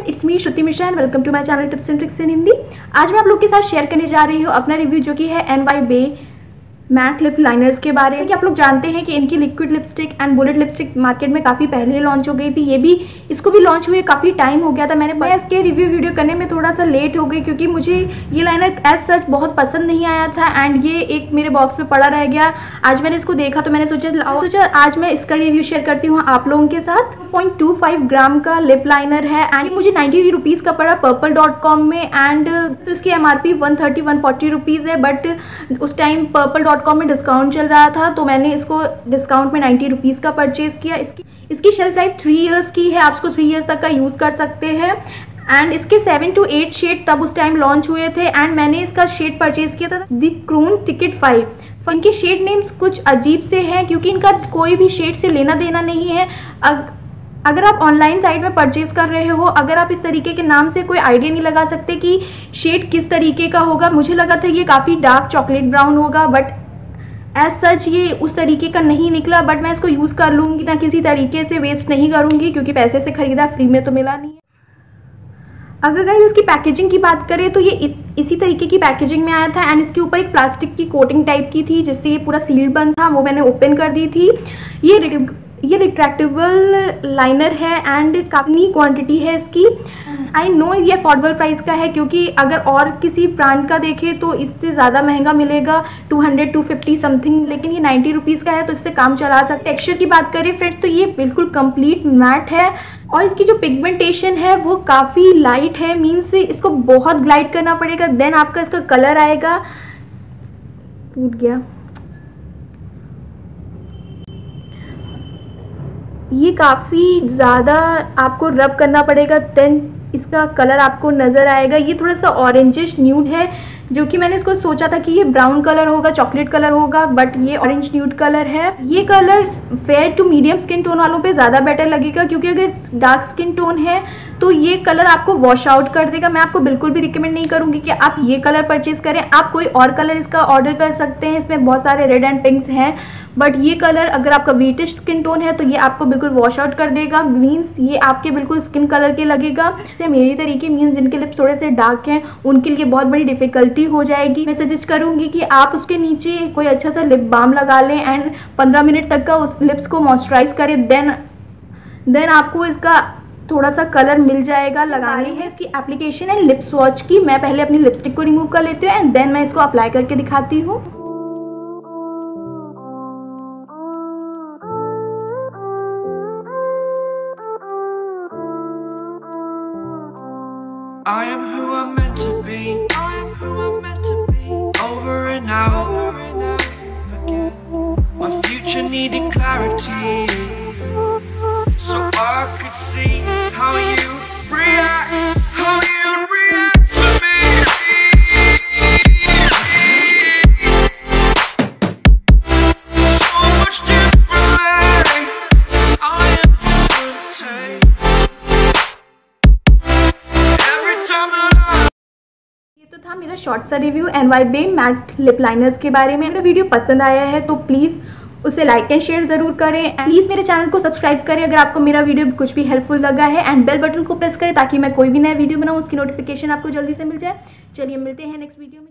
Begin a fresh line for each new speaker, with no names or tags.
It's me Shruti Mishra and welcome to my channel tips and tricks in Hindi. आज मैं आप लोग के साथ शेयर करने जा रही हूँ अपना रिव्यू जो कि है NY Bae matte lip liners के बारे में। कि आप लोग जानते हैं कि इनकी liquid lipstick and bullet lipstick market में काफ़ी पहले लॉन्च हो गई थी। इसको भी लॉन्च हुए काफ़ी टाइम हो गया था। मैं इसके रिव्यू वीडियो करने में थोड़ा सा लेट हो गई क्योंकि मुझे ये लाइनर एज सच बहुत पसंद नहीं आया था एंड ये एक मेरे बॉक्स में पड़ा रह गया। आज मैंने इसको देखा तो मैंने सोचा आज मैं इसका रिव्यू शेयर करती हूँ आप लोगों के साथ। 0.25 ग्राम का लिप लाइनर है एंड मुझे 90 रुपीज़ का पड़ा purple.com में एंड तो इसकी MRP 140 रुपीज़ है। बट उस टाइम purple.com में डिस्काउंट चल रहा था तो मैंने इसको डिस्काउंट में 90 रुपीज़ का परचेज़ किया। इसकी शेल्फ लाइफ 3 इयर्स की है, आप इसको 3 इयर्स तक का यूज़ कर सकते हैं। एंड इसके 7 to 8 शेड तब उस टाइम लॉन्च हुए थे एंड मैंने इसका शेड परचेज़ किया था द क्रून टिकट 5। इनके शेड नेम्स कुछ अजीब से हैं क्योंकि इनका कोई भी शेड से लेना देना नहीं है। अगर आप ऑनलाइन साइट में परचेज़ कर रहे हो, अगर आप इस तरीके के नाम से कोई आइडिया नहीं लगा सकते कि शेड किस तरीके का होगा। मुझे लगा था ये काफ़ी डार्क चॉकलेट ब्राउन होगा बट एज सच ये उस तरीके का नहीं निकला। बट मैं इसको यूज़ कर लूँगी ना, किसी तरीके से वेस्ट नहीं करूँगी क्योंकि पैसे से ख़रीदा, फ्री में तो मिला नहीं है। अगर गाइस इसकी पैकेजिंग की बात करें तो ये इसी तरीके की पैकेजिंग में आया था एंड इसके ऊपर एक प्लास्टिक की कोटिंग टाइप की थी जिससे ये पूरा सील्ड बंद था, वो मैंने ओपन कर दी थी। ये रिट्रैक्टेबल लाइनर है एंड काफ़ी क्वांटिटी है इसकी। आई नो ये अफोर्डेबल प्राइस का है क्योंकि अगर और किसी ब्रांड का देखें तो इससे ज़्यादा महंगा मिलेगा 250 समथिंग, लेकिन ये 90 रुपीज़ का है तो इससे काम चला सकते। टेक्सचर की बात करें फ्रेंड्स तो ये बिल्कुल कंप्लीट मैट है और इसकी जो पिगमेंटेशन है वो काफ़ी लाइट है। मीन्स इसको बहुत ग्लाइड करना पड़ेगा देन आपका इसका कलर आएगा। टूट गया। ये काफ़ी ज़्यादा आपको रब करना पड़ेगा देन इसका कलर आपको नज़र आएगा। ये थोड़ा सा ऑरेंजिश न्यूड है जो कि मैंने इसको सोचा था कि ये ब्राउन कलर होगा, चॉकलेट कलर होगा, बट ये ऑरेंज न्यूड कलर है। ये colour fair to medium skin tone वालों पे ज़्यादा बेटर लगेगा क्योंकि अगर डार्क स्किन टोन है तो ये कलर आपको वॉश आउट कर देगा। मैं आपको बिल्कुल भी रिकमेंड नहीं करूँगी कि आप ये कलर परचेज़ करें। आप कोई और कलर इसका ऑर्डर कर सकते हैं, इसमें बहुत सारे रेड एंड पिंक्स हैं बट ये कलर अगर आपका व्हीटिश स्किन टोन है तो ये आपको बिल्कुल वॉश आउट कर देगा। मीन्स ये आपके बिल्कुल स्किन कलर के लगेगा। इससे मेरी तरीके मीन्स जिनके लिप्स थोड़े से डार्क हैं उनके लिए बहुत बड़ी डिफिकल्टी हो जाएगी। मैं सजेस्ट करूँगी कि आप उसके नीचे कोई अच्छा सा लिप बाम लगा लें एंड 15 मिनट तक का उस लिप्स को मॉइस्चराइज करें देन आपको इसका थोड़ा सा कलर मिल जाएगा। लगानी है इसकी एप्लीकेशन है लिप स्वॉच की। मैं पहले अपनी लिपस्टिक को रिमूव कर लेती हूँ एंड देन मैं इसको अप्लाई करके दिखाती हूँ।
I am who I'm meant to be. I am who I'm meant to be. Over and out again. My future needed clarity, so I could see how you react, how you react to me. So much differently. I am different.
ये तो था मेरा short सा review NY Bae matte lip liners के बारे में। मेरा video पसंद आया है तो प्लीज़ उसे लाइक एंड शेयर ज़रूर करें एंड प्लीज़ मेरे चैनल को सब्सक्राइब करें अगर आपको मेरा वीडियो कुछ भी हेल्पफुल लगा है एंड बेल बटन को प्रेस करें ताकि मैं कोई भी नया वीडियो बनाऊँ उसकी नोटिफिकेशन आपको जल्दी से मिल जाए। चलिए मिलते हैं नेक्स्ट वीडियो में।